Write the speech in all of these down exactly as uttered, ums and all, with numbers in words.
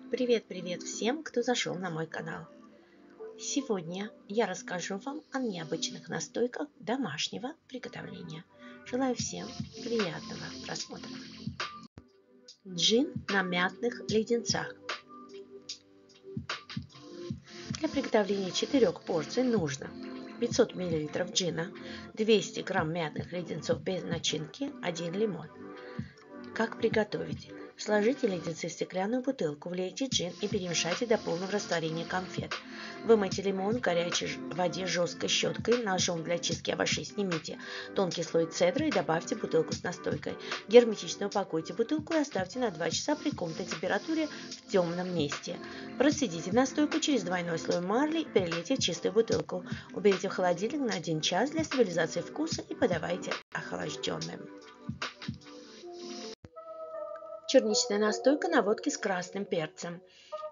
Привет-привет всем, кто зашел на мой канал. Сегодня я расскажу вам о необычных настойках домашнего приготовления. Желаю всем приятного просмотра. Джин на мятных леденцах. Для приготовления четырёх порций нужно пятьсот миллилитров джина, двести грамм мятных леденцов без начинки, один лимон. Как приготовить? Сложите леденцы в стеклянную бутылку, влейте джин и перемешайте до полного растворения конфет. Вымойте лимон в горячей воде жесткой щеткой, ножом для чистки овощей снимите тонкий слой цедры и добавьте бутылку с настойкой. Герметично упакуйте бутылку и оставьте на два часа при комнатной температуре в темном месте. Процедите настойку через двойной слой марли и перелейте в чистую бутылку. Уберите в холодильник на один час для стабилизации вкуса и подавайте охлажденным. Черничная настойка на водке с красным перцем.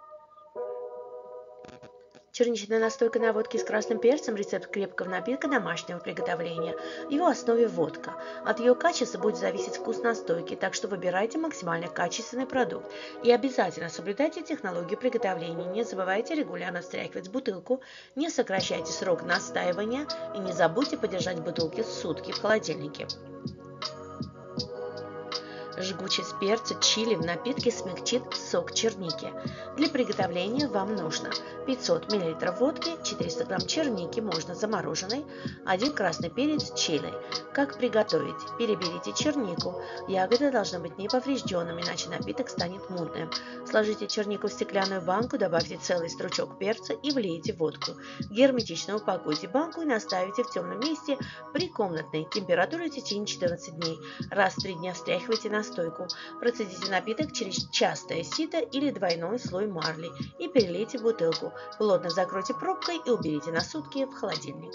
Черничная настойка на водке с красным перцем – рецепт крепкого напитка домашнего приготовления. В его основе водка. От ее качества будет зависеть вкус настойки, так что выбирайте максимально качественный продукт. И обязательно соблюдайте технологию приготовления. Не забывайте регулярно встряхивать бутылку, не сокращайте срок настаивания и не забудьте подержать бутылки сутки в холодильнике. Жгучесть перца чили в напитке смягчит сок черники. Для приготовления вам нужно пятьсот миллилитров водки, четыреста грамм черники, можно замороженной, один красный перец чили. Как приготовить? Переберите чернику. Ягоды должны быть неповрежденными, иначе напиток станет мутным. Сложите чернику в стеклянную банку, добавьте целый стручок перца и влейте водку. Герметично упакуйте банку и наставите в темном месте при комнатной температуре в течение четырнадцати дней. Раз в три дня встряхивайте на настойку. Процедите напиток через частое сито или двойной слой марли и перелейте в бутылку. Плотно закройте пробкой и уберите на сутки в холодильник.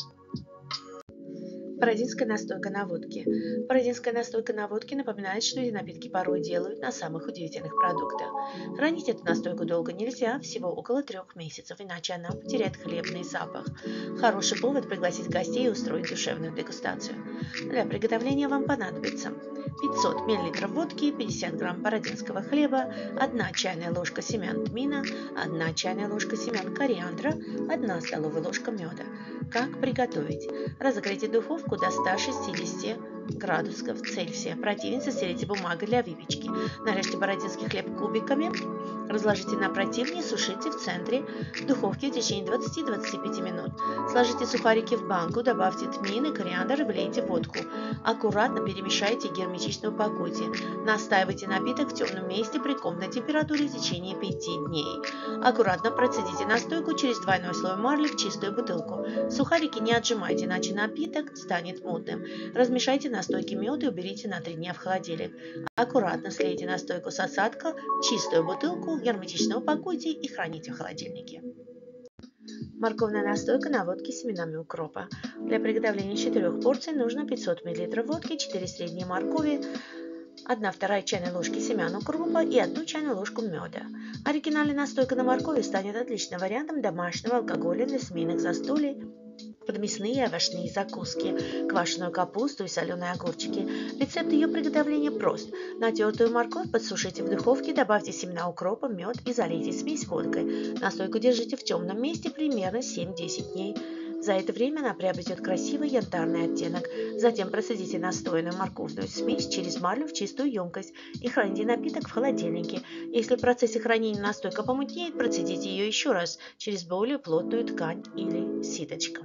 Бородинская настойка на водке. Бородинская настойка на водке напоминает, что эти напитки порой делают на самых удивительных продуктах. Хранить эту настойку долго нельзя, всего около трех месяцев, иначе она потеряет хлебный запах. Хороший повод пригласить гостей и устроить душевную дегустацию. Для приготовления вам понадобится пятьсот миллилитров водки, пятьдесят грамм бородинского хлеба, одна чайная ложка семян тмина, одна чайная ложка семян кориандра, одна столовая ложка меда. Как приготовить? Разогрейте духовку до ста шестидесяти градусов Цельсия. Противень застелите бумагой для выпечки. Нарежьте бородинский хлеб кубиками, разложите на противне и сушите в центре духовки в течение двадцати-двадцати пяти минут. Сложите сухарики в банку, добавьте тмин и кориандр и влейте водку. Аккуратно перемешайте и герметично упакуйте. Настаивайте напиток в темном месте при комнатной температуре в течение пяти дней. Аккуратно процедите настойку через двойной слой марли в чистую бутылку. Сухарики не отжимайте, иначе напиток станет мутным. Размешайте настойки мед и уберите на три дня в холодильник. Аккуратно слейте настойку с осадка в чистую бутылку, герметично упакуйте и храните в холодильнике. Морковная настойка на водке с семенами укропа. Для приготовления четырёх порций нужно пятьсот миллилитров водки, четыре средние моркови, одна вторая чайной ложки семян укропа и одну чайную ложку меда. Оригинальная настойка на моркови станет отличным вариантом домашнего алкоголя для семейных застолий, под мясные и овощные закуски, квашеную капусту и соленые огурчики. Рецепт ее приготовления прост. Натертую морковь подсушите в духовке, добавьте семена укропа, мед и залейте смесь водкой. Настойку держите в темном месте примерно семь-десять дней. За это время она приобретет красивый янтарный оттенок. Затем процедите настоянную морковную смесь через марлю в чистую емкость и храните напиток в холодильнике. Если в процессе хранения настойка помутнеет, процедите ее еще раз через более плотную ткань или ситочку.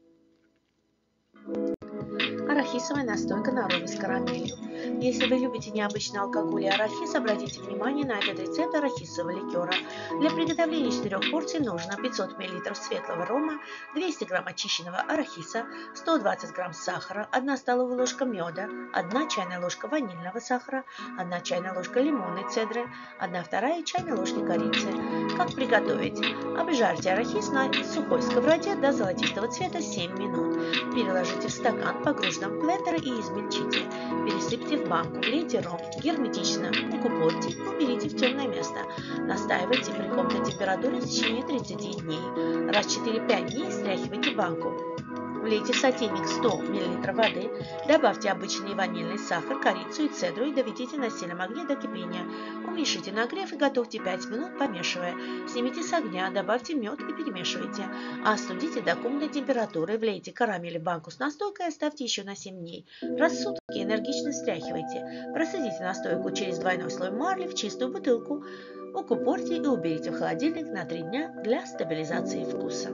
Арахисовая настойка на роме с карамелью. Если вы любите необычный алкоголь и арахис, обратите внимание на этот рецепт арахисового ликера. Для приготовления четырёх порций нужно пятьсот миллилитров светлого рома, двести грамм очищенного арахиса, сто двадцать грамм сахара, одна столовая ложка меда, одна чайная ложка ванильного сахара, одна чайная ложка лимонной цедры, одна вторая чайной ложки корицы. Как приготовить? Обжарьте арахис на сухой сковороде до золотистого цвета семь минут. Переложите в стакан, погруженный в блендер, и измельчите. Пересыпьте в банку, влейте ром, герметично укупорьте и уберите в темное место. Настаивайте при комнатной температуре в течение тридцати дней. Раз в четыре-пять дней стряхивайте банку. Влейте в сотейник сто миллилитров воды, добавьте обычный ванильный сахар, корицу и цедру и доведите на сильном огне до кипения. Уменьшите нагрев и готовьте пять минут, помешивая. Снимите с огня, добавьте мед и перемешивайте. Остудите до комнатной температуры, влейте карамель в банку с настойкой и оставьте еще на семь дней. Раз в сутки энергично встряхивайте. Процедите настойку через двойной слой марли в чистую бутылку. Укупорьте и уберите в холодильник на три дня для стабилизации вкуса.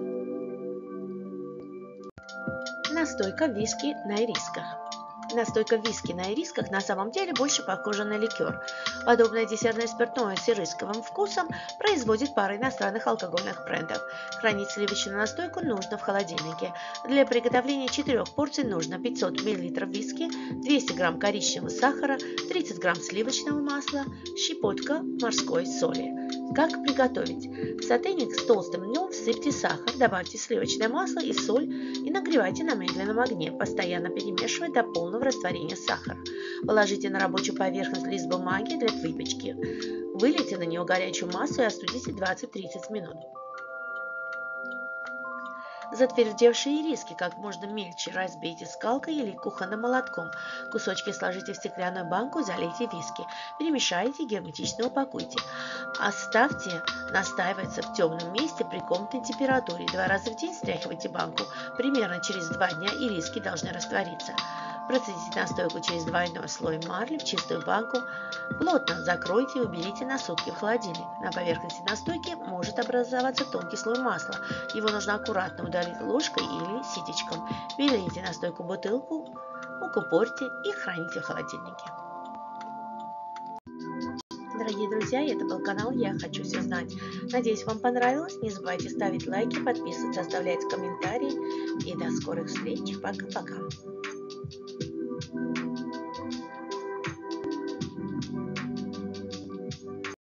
Настойка виски на ирисках. Настойка виски на ирисках на самом деле больше похожа на ликер. Подобное десертное спиртное с ирисковым вкусом производит пара иностранных алкогольных брендов. Хранить сливочную настойку нужно в холодильнике. Для приготовления четырёх порций нужно пятьсот миллилитров виски, двести грамм коричневого сахара, тридцать грамм сливочного масла, щепотка морской соли. Как приготовить? В сотейник с толстым дном всыпьте сахар, добавьте сливочное масло и соль и нагревайте на медленном огне, постоянно перемешивая до полного растворения сахара. Положите на рабочую поверхность лист бумаги для выпечки. Вылейте на нее горячую массу и остудите двадцать-тридцать минут. Затвердевшие ириски как можно мельче разбейте скалкой или кухонным молотком. Кусочки сложите в стеклянную банку, залейте виски. Перемешайте и герметично упакуйте. Оставьте настаиваться в темном месте при комнатной температуре. Два раза в день стряхивайте банку. Примерно через два дня ириски должны раствориться. Процедите настойку через двойной слой марли в чистую банку. Плотно закройте и уберите на сутки в холодильник. На поверхности настойки может образоваться тонкий слой масла. Его нужно аккуратно удалить ложкой или ситечком. Перелейте настойку в бутылку, укупорьте и храните в холодильнике. Дорогие друзья, это был канал «Я хочу все знать». Надеюсь, вам понравилось. Не забывайте ставить лайки, подписываться, оставлять комментарии. И до скорых встреч. Пока-пока.